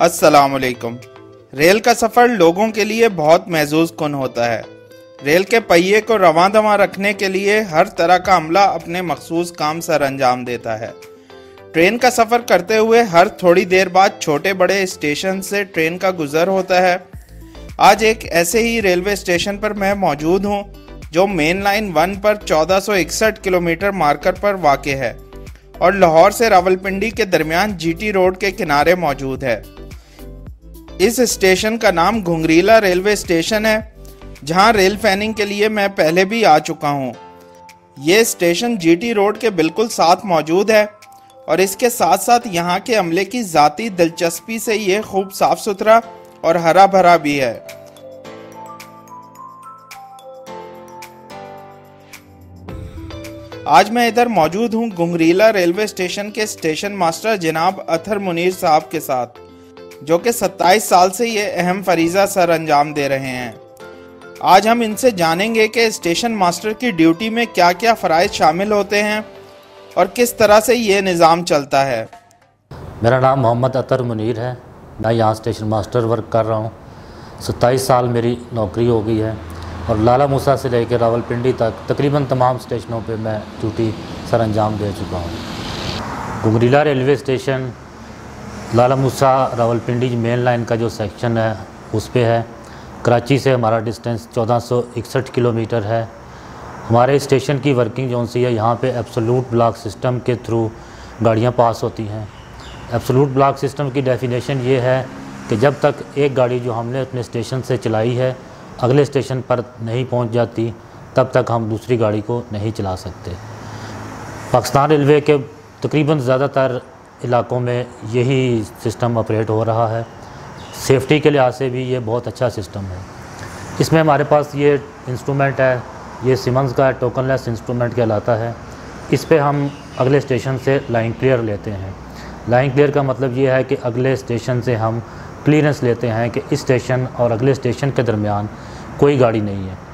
अस्सलामुअलैकुम। रेल का सफ़र लोगों के लिए बहुत महसूस कुन होता है। रेल के पहिए को रवां दवां रखने के लिए हर तरह का अमला अपने मखसूस काम सर अंजाम देता है। ट्रेन का सफ़र करते हुए हर थोड़ी देर बाद छोटे बड़े स्टेशन से ट्रेन का गुजर होता है। आज एक ऐसे ही रेलवे स्टेशन पर मैं मौजूद हूँ जो मेन लाइन 1 पर 1461 किलोमीटर मार्कर पर वाक़ है और लाहौर से रावलपिंडी के दरमियान जीटी रोड के किनारे मौजूद है। इस स्टेशन का नाम घुंगरीला रेलवे स्टेशन है, जहां रेल फैनिंग के लिए मैं पहले भी आ चुका हूं। ये स्टेशन जीटी रोड के बिल्कुल साथ मौजूद है और इसके साथ साथ यहां के अमले की ज़ाती दिलचस्पी से ये खूब साफ सुथरा और हरा भरा भी है। आज मैं इधर मौजूद हूं घुंगरीला रेलवे स्टेशन के स्टेशन मास्टर जनाब अथर मुनीर साहब के साथ, जो कि 27 साल से ये अहम फरीज़ा सर अंजाम दे रहे हैं। आज हम इनसे जानेंगे कि स्टेशन मास्टर की ड्यूटी में क्या क्या फ़राइज़ शामिल होते हैं और किस तरह से ये निज़ाम चलता है। मेरा नाम मोहम्मद अतर मुनीर है। मैं यहाँ स्टेशन मास्टर वर्क कर रहा हूँ। 27 साल मेरी नौकरी हो गई है और लाला मूसा से लेकर रावलपिंडी तक तकरीबन तमाम स्टेशनों पे मैं ड्यूटी सर अंजाम दे चुका हूँ। Ghungrila railway station Lala Musa Rawalpindi main line का जो सेक्शन है उस पे है। कराची से हमारा डिस्टेंस 1461 किलोमीटर है। हमारे स्टेशन की वर्किंग जो सी है, यहाँ पे एब्सोल्यूट ब्लॉक सिस्टम के थ्रू गाड़ियाँ पास होती हैं। एब्सोल्यूट ब्लॉक सिस्टम की डेफिनेशन ये है कि जब तक एक गाड़ी जो हमने अपने स्टेशन से चलाई है अगले स्टेशन पर नहीं पहुँच जाती, तब तक हम दूसरी गाड़ी को नहीं चला सकते। पाकिस्तान रेलवे के तकरीबन ज़्यादातर इलाकों में यही सिस्टम ऑपरेट हो रहा है। सेफ्टी के लिहाज से भी ये बहुत अच्छा सिस्टम है। इसमें हमारे पास ये इंस्ट्रूमेंट है, ये सिमंस का टोकनलेस इंस्ट्रूमेंट कहलाता है। इस पे हम अगले स्टेशन से लाइन क्लियर लेते हैं। लाइन क्लियर का मतलब ये है कि अगले स्टेशन से हम क्लियरेंस लेते हैं कि इस स्टेशन और अगले स्टेशन के दरमियान कोई गाड़ी नहीं है।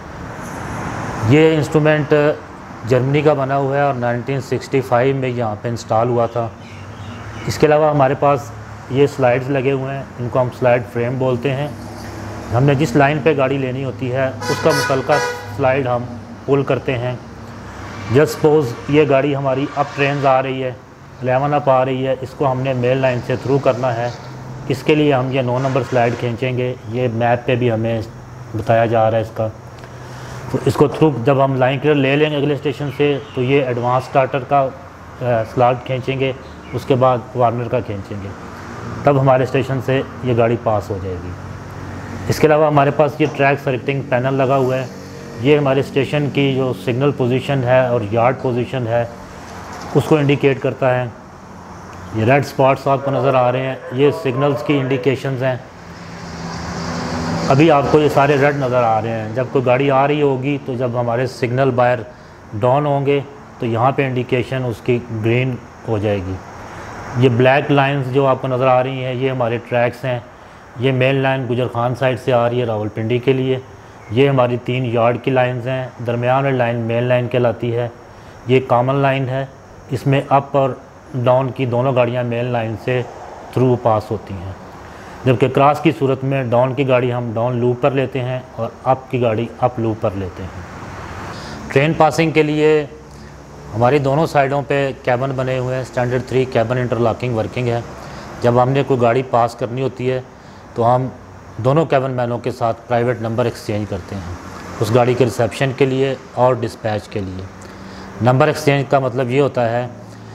ये इंस्ट्रूमेंट जर्मनी का बना हुआ है और 1965 में यहाँ पे इंस्टॉल हुआ था। इसके अलावा हमारे पास ये स्लाइड्स लगे हुए हैं, इनको हम स्लाइड फ्रेम बोलते हैं। हमने जिस लाइन पे गाड़ी लेनी होती है उसका मुतल्लिका स्लाइड हम पुल करते हैं। जस्ट सपोज़ ये गाड़ी हमारी अप ट्रेन आ रही है, 11 अप आ रही है, इसको हमने मेन लाइन से थ्रू करना है। इसके लिए हम ये 9 नंबर स्लाइड खींचेंगे। ये मैप पे भी हमें बताया जा रहा है इसका। तो इसको थ्रू जब हम लाइन क्लियर ले लेंगे अगले स्टेशन से, तो ये एडवांस स्टार्टर का स्लाइड खींचेंगे, उसके बाद वार्नर का खींचेंगे, तब हमारे स्टेशन से ये गाड़ी पास हो जाएगी। इसके अलावा हमारे पास ये ट्रैक सेलेक्टिंग पैनल लगा हुआ है। ये हमारे स्टेशन की जो सिग्नल पोजीशन है और यार्ड पोजीशन है उसको इंडिकेट करता है। ये रेड स्पॉट्स आपको नज़र आ रहे हैं, ये सिग्नल्स की इंडिकेशंस हैं। अभी आपको ये सारे रेड नज़र आ रहे हैं। जब कोई गाड़ी आ रही होगी तो जब हमारे सिग्नल बायर डाउन होंगे तो यहाँ पे इंडिकेशन उसकी ग्रीन हो जाएगी। ये ब्लैक लाइंस जो आपको नज़र आ रही हैं ये हमारे ट्रैक्स हैं। ये मेन लाइन गुजर खान साइड से आ रही है रावलपिंडी के लिए। ये हमारी 3 यार्ड की लाइंस हैं। दरमियान वाली लाइन मेन लाइन कहलाती है। ये कॉमन लाइन है, इसमें अप और डाउन की दोनों गाड़ियाँ मेन लाइन से थ्रू पास होती हैं। जबकि क्रॉस की सूरत में डाउन की गाड़ी हम डाउन लूप पर लेते हैं और अप की गाड़ी अप लूप पर लेते हैं। ट्रेन पासिंग के लिए हमारी दोनों साइडों पे कैबन बने हुए हैं। स्टैंडर्ड 3 कैबन इंटरलॉकिंग वर्किंग है। जब हमने कोई गाड़ी पास करनी होती है तो हम दोनों कैबन मैनों के साथ प्राइवेट नंबर एक्सचेंज करते हैं, उस गाड़ी के रिसेप्शन के लिए और डिस्पैच के लिए। नंबर एक्सचेंज का मतलब ये होता है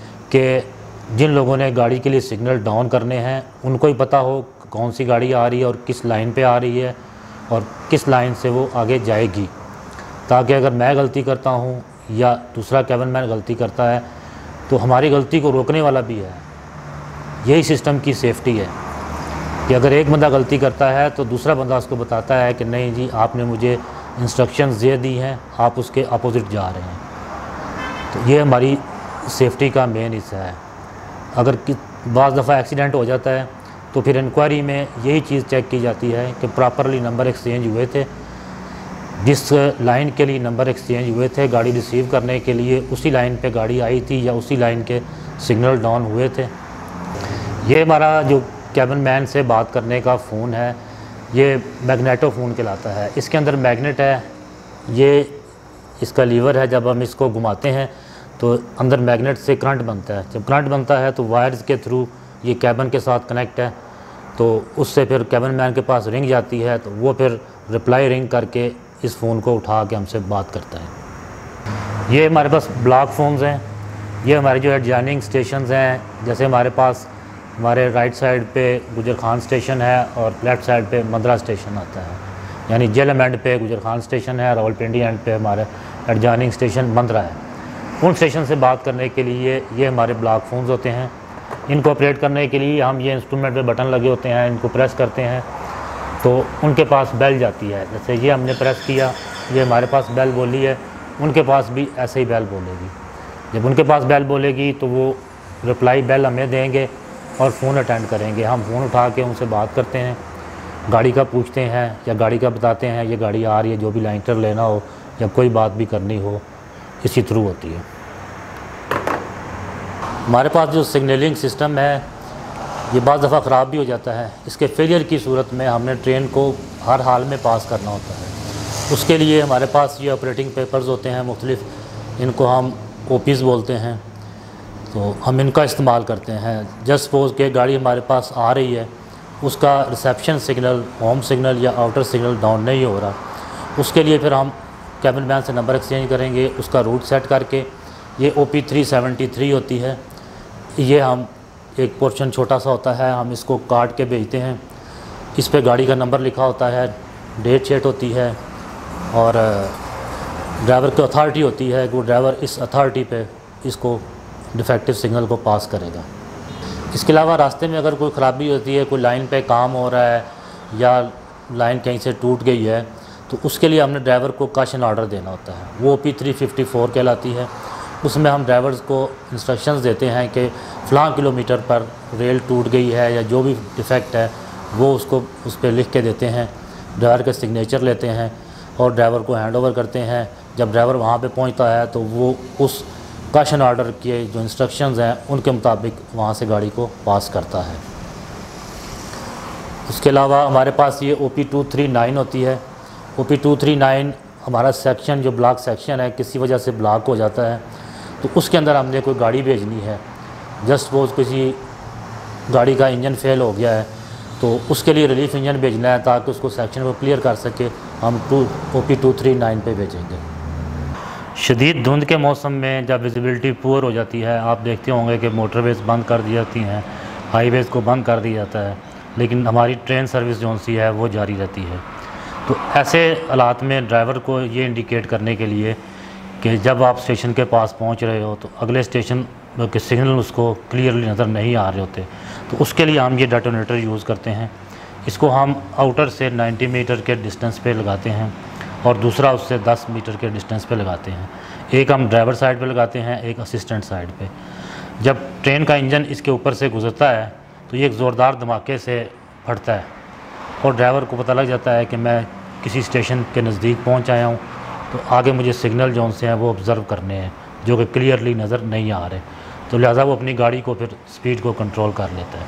कि जिन लोगों ने गाड़ी के लिए सिग्नल डाउन करने हैं उनको ही पता हो कौन सी गाड़ी आ रही है और किस लाइन पे आ रही है और किस लाइन से वो आगे जाएगी, ताकि अगर मैं गलती करता हूँ या दूसरा कैबिन मैन गलती करता है तो हमारी गलती को रोकने वाला भी है। यही सिस्टम की सेफ्टी है कि अगर एक बंदा गलती करता है तो दूसरा बंदा उसको बताता है कि नहीं जी, आपने मुझे इंस्ट्रक्शंस ये दी हैं, आप उसके अपोजिट जा रहे हैं। तो ये हमारी सेफ्टी का मेन हिस्सा है। अगर बाज़ दफ़ा एक्सीडेंट हो जाता है तो फिर इंक्वायरी में यही चीज़ चेक की जाती है कि प्रॉपरली नंबर एक्सचेंज हुए थे। जिस लाइन के लिए नंबर एक्सचेंज हुए थे गाड़ी रिसीव करने के लिए, उसी लाइन पे गाड़ी आई थी या उसी लाइन के सिग्नल डाउन हुए थे। ये हमारा जो कैबिन मैन से बात करने का फ़ोन है, ये मैग्नेटो फ़ोन कहलाता है। इसके अंदर मैग्नेट है, ये इसका लीवर है। जब हम इसको घुमाते हैं तो अंदर मैग्नेट से करंट बनता है। जब करंट बनता है तो वायर्स के थ्रू ये कैबिन के साथ कनेक्ट है, तो उससे फिर कैबिन मैन के पास रिंग जाती है, तो वो फिर रिप्लाई रिंग करके इस फ़ोन को उठा के हमसे बात करता है। ये हमारे पास ब्लॉक फ़ोन्स हैं। ये हमारे जो एडजॉइनिंग स्टेशंस हैं, जैसे हमारे पास हमारे राइट साइड पे गुजर खान स्टेशन है और लेफ़्ट साइड पे मंदरा स्टेशन आता है। यानी जेलम एंड पे गुजर खान स्टेशन है, रावलपिंडी एंड पे हमारे एडजॉइनिंग स्टेशन मंदरा है। उन स्टेशन से बात करने के लिए ये हमारे ब्लॉक फ़ोन्स होते हैं। इनको ऑपरेट करने के लिए हम ये इंस्ट्रूमेंट पे बटन लगे होते हैं, इनको प्रेस करते हैं तो उनके पास बेल जाती है। जैसे ये हमने प्रेस किया, ये हमारे पास बेल बोली है, उनके पास भी ऐसे ही बेल बोलेगी। जब उनके पास बेल बोलेगी तो वो रिप्लाई बेल हमें देंगे और फ़ोन अटेंड करेंगे। हम फ़ोन उठा के उनसे बात करते हैं, गाड़ी का पूछते हैं या गाड़ी का बताते हैं, ये गाड़ी आ रही है, जो भी लाइन टर्न लेना हो या कोई बात भी करनी हो, इसी थ्रू होती है। हमारे पास जो सिग्नलिंग सिस्टम है ये बाज़ दफ़ा ख़राब भी हो जाता है। इसके फेलियर की सूरत में हमने ट्रेन को हर हाल में पास करना होता है। उसके लिए हमारे पास ये ऑपरेटिंग पेपर्स होते हैं मुख्तलिफ़, इनको हम ओपीज़ बोलते हैं, तो हम इनका इस्तेमाल करते हैं। जस्ट सपोज़ के गाड़ी हमारे पास आ रही है, उसका रिसेप्शन सिग्नल, होम सिग्नल या आउटर सिग्नल डाउन नहीं हो रहा, उसके लिए फिर हम कैबिन मैन से नंबर एक्सचेंज करेंगे, उसका रूट सेट करके। ये OP 373 होती है, ये हम एक पोर्शन छोटा सा होता है, हम इसको काट के भेजते हैं। इस पे गाड़ी का नंबर लिखा होता है, डेट शीट होती है और ड्राइवर की अथॉरिटी होती है, वो ड्राइवर इस अथॉरिटी पे इसको डिफेक्टिव सिग्नल को पास करेगा। इसके अलावा रास्ते में अगर कोई ख़राबी होती है, कोई लाइन पे काम हो रहा है या लाइन कहीं से टूट गई है, तो उसके लिए हमने ड्राइवर को काशन ऑर्डर देना होता है। वो OP 354 कहलाती है। उसमें हम ड्राइवर्स को इंस्ट्रक्शंस देते हैं कि फ़लाँ किलोमीटर पर रेल टूट गई है या जो भी डिफेक्ट है वो उसको उस पर लिख के देते हैं। ड्राइवर के सिग्नेचर लेते हैं और ड्राइवर को हैंड ओवर करते हैं। जब ड्राइवर वहाँ पे पहुँचता है तो वो उस काशन ऑर्डर के जो इंस्ट्रक्शंस हैं उनके मुताबिक वहाँ से गाड़ी को पास करता है। उसके अलावा हमारे पास ये OP 239 होती है। OP 239 हमारा सेक्शन, जो ब्लॉक सेक्शन है, किसी वजह से ब्लॉक हो जाता है, तो उसके अंदर हमने कोई गाड़ी भेजनी है। जस्ट सपोज़ किसी गाड़ी का इंजन फेल हो गया है तो उसके लिए रिलीफ इंजन भेजना है ताकि उसको सेक्शन को क्लियर कर सके, हम OP 239 पे भेजेंगे। शदीद धुंध के मौसम में जब विजिबिलिटी पुअर हो जाती है, आप देखते होंगे कि मोटरवेज़ बंद कर दी जाती हैं, हाईवेज़ को बंद कर दिया जाता है, लेकिन हमारी ट्रेन सर्विस जो सी है वो जारी रहती है। तो ऐसे हालात में ड्राइवर को ये इंडिकेट करने के लिए कि जब आप स्टेशन के पास पहुंच रहे हो तो अगले स्टेशन के सिग्नल उसको क्लियरली नज़र नहीं आ रहे होते, तो उसके लिए हम ये डेटोनेटर यूज़ करते हैं। इसको हम आउटर से 90 मीटर के डिस्टेंस पे लगाते हैं और दूसरा उससे 10 मीटर के डिस्टेंस पे लगाते हैं। एक हम ड्राइवर साइड पे लगाते हैं, एक असिस्टेंट साइड पे। जब ट्रेन का इंजन इसके ऊपर से गुजरता है तो ये एक ज़ोरदार धमाके से फटता है और ड्राइवर को पता लग जाता है कि मैं किसी स्टेशन के नज़दीक पहुंच आया हूं, तो आगे मुझे सिग्नल जो से हैं वो ऑब्ज़र्व करने हैं जो कि क्लियरली नज़र नहीं आ रहे, तो लिहाजा वो अपनी गाड़ी को फिर स्पीड को कंट्रोल कर लेता है।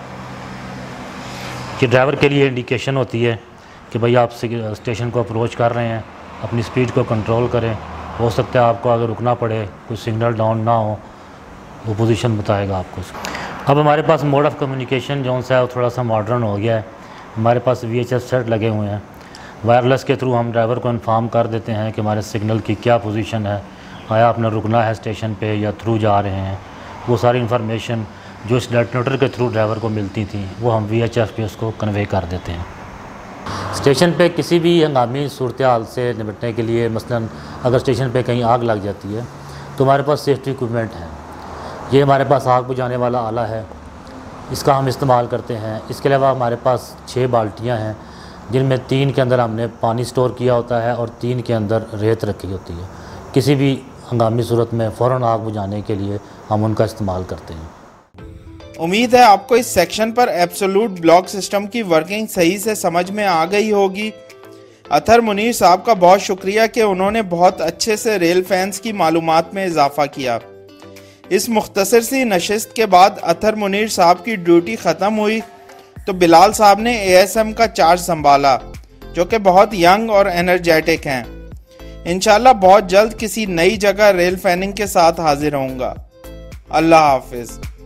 कि ड्राइवर के लिए इंडिकेशन होती है कि भाई आप स्टेशन को अप्रोच कर रहे हैं, अपनी स्पीड को कंट्रोल करें। हो सकता है आपको अगर रुकना पड़े, कोई सिग्नल डाउन ना हो, वो पोजीशन बताएगा आपको। अब हमारे पास मोड ऑफ़ कम्युनिकेशन जो है वो थोड़ा सा मॉडर्न हो गया है। हमारे पास VHF सेट लगे हुए हैं। वायरलेस के थ्रू हम ड्राइवर को इन्फॉर्म कर देते हैं कि हमारे सिग्नल की क्या पोजीशन है, आया आपने रुकना है स्टेशन पे या थ्रू जा रहे हैं। वो सारी इन्फॉर्मेशन जो इस डेटोनेटर के थ्रू ड्राइवर को मिलती थी वो हम VHF पे उसको कन्वे कर देते हैं। स्टेशन पे किसी भी हंगामी सूरत हाल से निपटने के लिए, मसलन अगर स्टेशन पे कहीं आग लग जाती है तो हमारे पास सेफ्टी इक्विपमेंट है। ये हमारे पास आग बुझाने वाला आला है, इसका हम इस्तेमाल करते हैं। इसके अलावा हमारे पास 6 बाल्टियाँ हैं जिनमें 3 के अंदर हमने पानी स्टोर किया होता है और 3 के अंदर रेत रखी होती है। किसी भी हंगामी सूरत में फ़ौरन आग बुझाने के लिए हम उनका इस्तेमाल करते हैं। उम्मीद है आपको इस सेक्शन पर एब्सोल्यूट ब्लॉक सिस्टम की वर्किंग सही से समझ में आ गई होगी। अथर मुनीर साहब का बहुत शुक्रिया कि उन्होंने बहुत अच्छे से रेल फैंस की मालूमात में इजाफा किया। इस मुख्तसर सी नशिस्त के बाद अथर मुनीर साहब की ड्यूटी ख़त्म हुई तो बिलाल साहब ने एएसएम का चार्ज संभाला, जो कि बहुत यंग और एनर्जेटिक हैं। इंशाल्लाह बहुत जल्द किसी नई जगह रेल फैनिंग के साथ हाजिर होऊंगा। अल्लाह हाफिज।